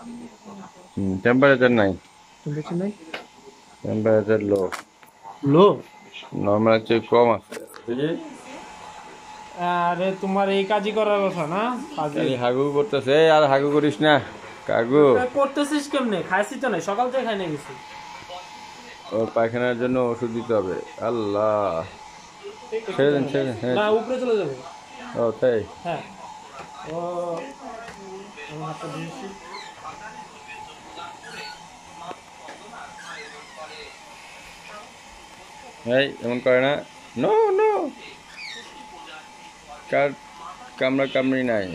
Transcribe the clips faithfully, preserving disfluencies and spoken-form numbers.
হুম temperature নাই, temperature নাই, temperature low, low. Normal চেয়ে কম আছে। বুঝলি? আরে তোমার এই কাজই করার কথা না, কাজে খালি হাগু করতেছে, আর হাগু করিস না কাগু। করতেছিস কেমনে? খাইছি তো নাই, সকাল থেকে খাই না গেছি। ওর পায়খানার জন্য ওষুধ দিতে হবে। আল্লাহ, ছেড়ে দেন ছেড়ে দেন, হ্যাঁ। না উপরে চলে যাবে। ও তাই? হ্যাঁ ও, আমি হাতটা দিয়েছি। এই এমন করে না, নো নো, কার কামড়া কামড়ি নাই,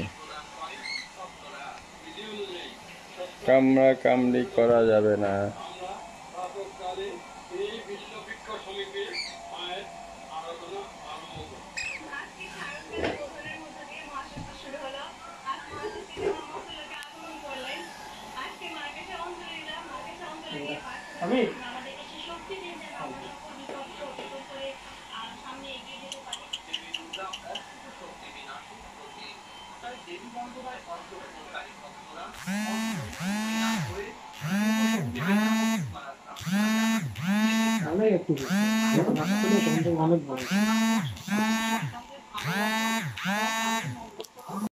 কামড়া কামড়ি করা যাবে না। আমি ভালোই একটু অনেক ভালো।